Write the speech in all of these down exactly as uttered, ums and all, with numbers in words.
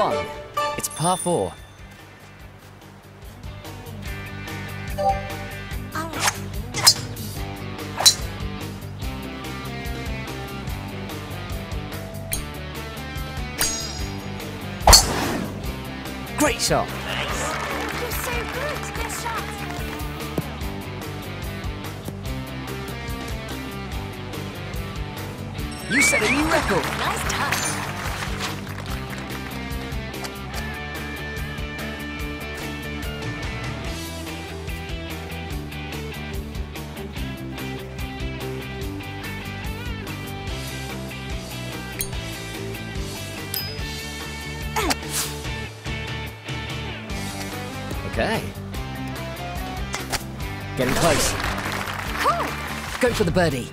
one. It's par four. Great shot. You're so good. Good shot. You set a new record. Nice touch. Okay. Getting close. Cool. Go for the birdie.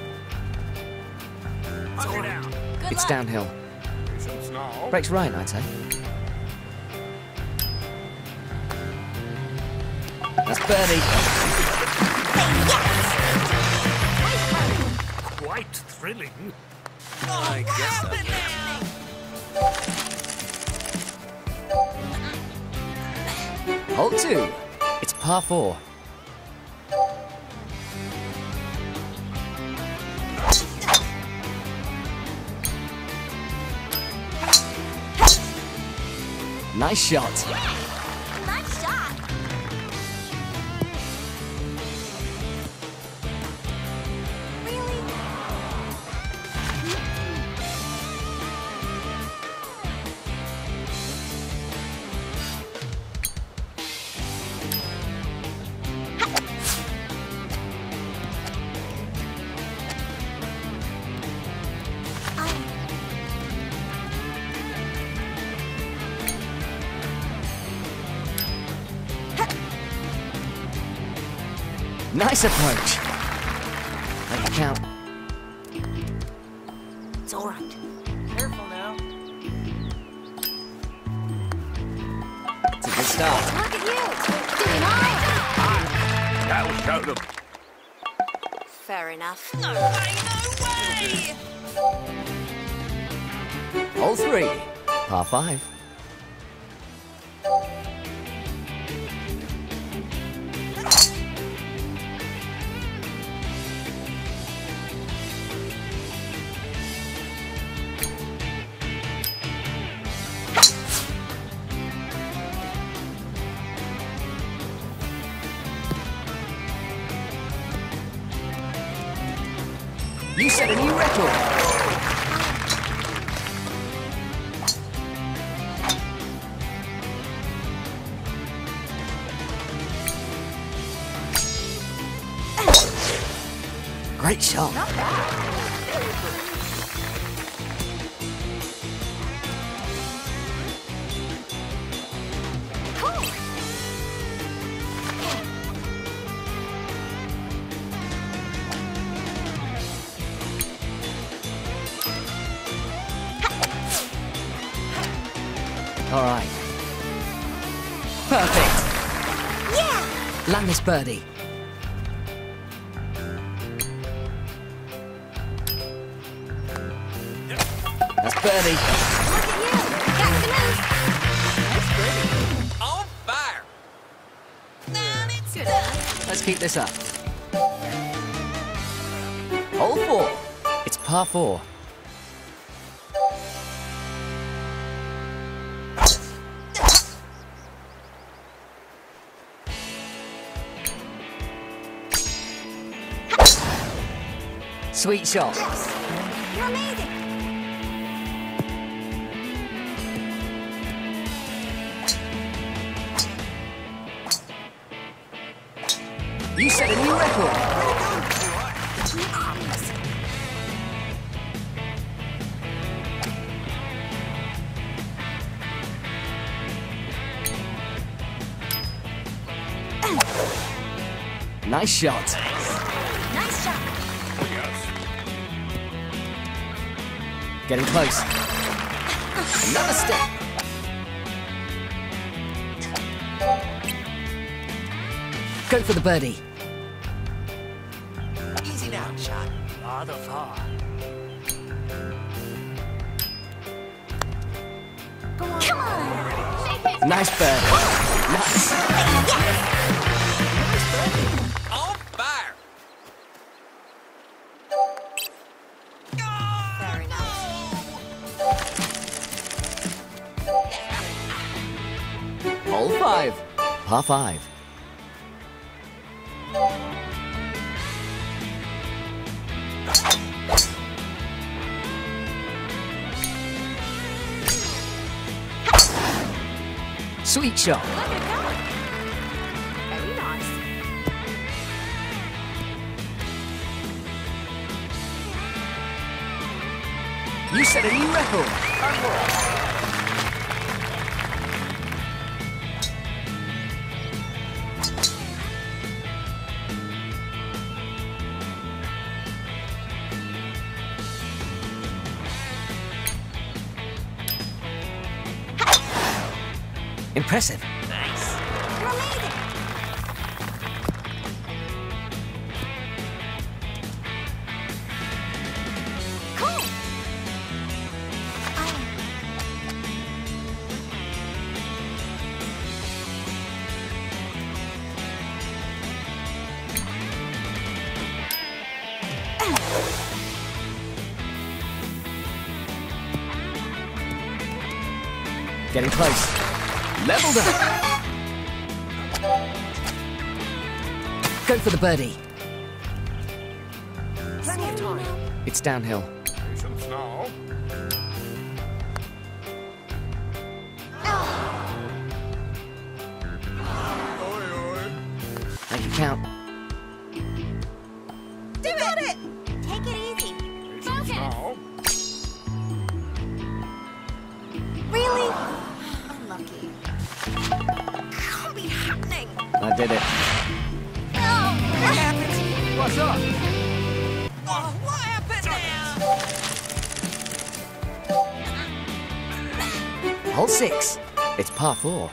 Good It's luck. downhill. Breaks right, I'd say. That's birdie. Quite thrilling. I guess so. Hole two. It's par four. Nice shot. Nice shot. Really? Nice approach. Make it count. It's all right. Careful now. It's a good start. Look at you. Doing all right. That'll show them. Fair enough. No way, no way! Hole three. Par five. You set a new record. Great shot. Not bad. Cool. All right. Perfect. Yeah. Land this birdie. That's birdie. Look at you. Got the moves. On fire. And it's Good. done. Let's keep this up. Hole four. It's par four. Sweet shot. Yes. You're amazing. You set a new record. Nice shot. Nice shot. Getting close. Another step. Go for the birdie. Easy now, shot. Rather far. Come on. Nice bird. Nice. On fire. Very nice. Hole five. Par five. Sweet shot. Look at that. Very nice. You set a new record. Impressive. Nice. You're amazing. Cool. I... Getting close. Leveled up. Go for the birdie. Plenty of time. It's downhill. Patience now. Oi, oi. Make it count. Do it! Take it easy. Patience now. Really? Unlucky. Can't be happening. I did it. No. What happened? What's up? Oh, what happened now? Hole six. It's par four.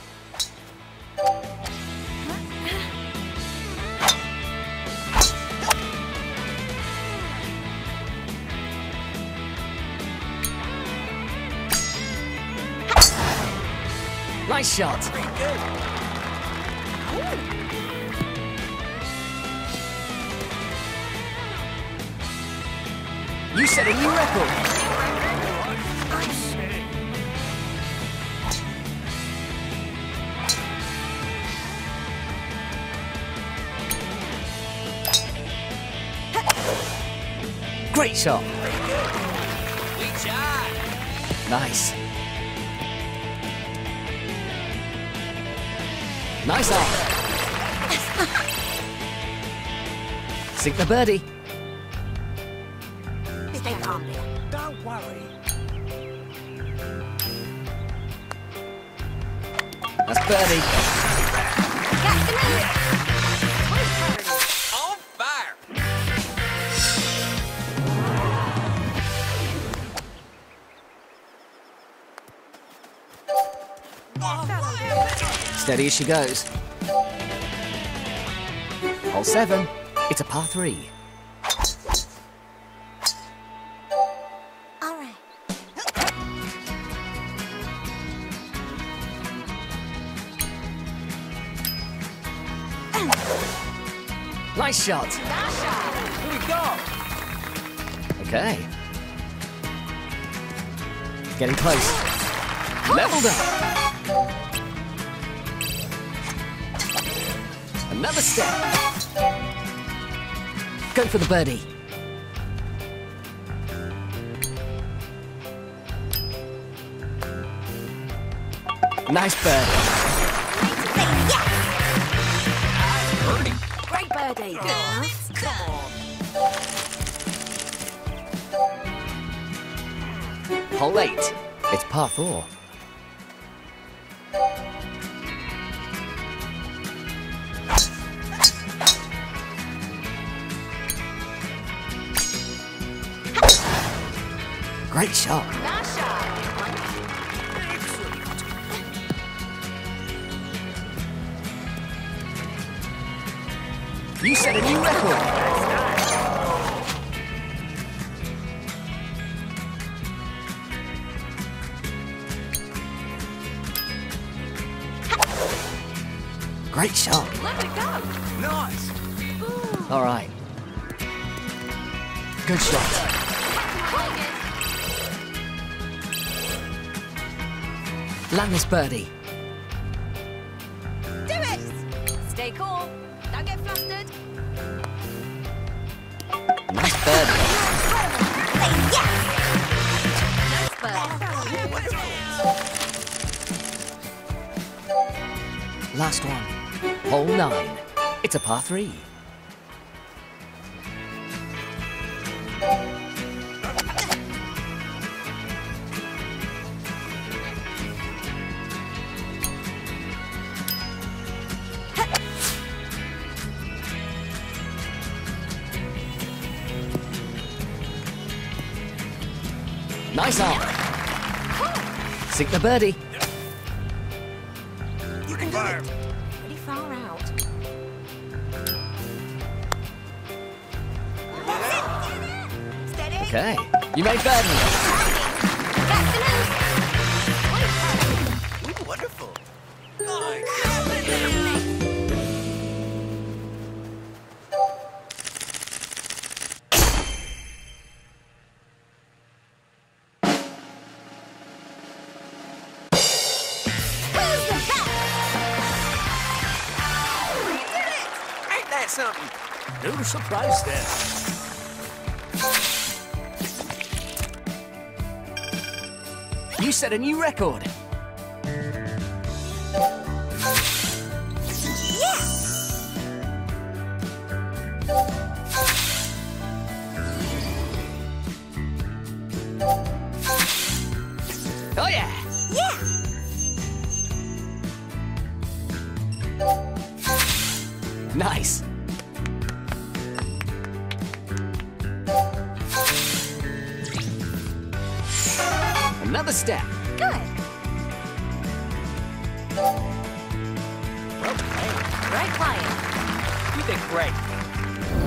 Nice shot. Pretty good. You set a new record. Great shot. Pretty good. Sweet shot. Nice. Nice arm. Sink the birdie. Stay calm, dear. Don't worry. That's birdie. Got the move. On fire. Oh, what happened? Steady as she goes. Hole seven. It's a par three. All right. Nice shot. Here we go. Okay. Getting close. Leveled up. Another step. Go for the birdie. Nice bird. Birdie. Great birdie. Good enough. Come on. Hole eight. It's par four. Great shot. Nice shot. You set a new record. Great shot. Let it go. Nice. All right. Good shot. Land this birdie. Do it! Stay cool. Don't get flustered. Nice birdie. Say yes! Nice bird. Last one. Hole nine. It's a par three. Nice arm. Sink the birdie. You can do Fire. it. Pretty far out. Steady. Okay. You made birdie. That's the news. Wonderful. Who's the best? Ain't that something? No surprise there. You set a new record. Oh yeah! Yeah. Nice. Another step. Good. Great playing. You did great.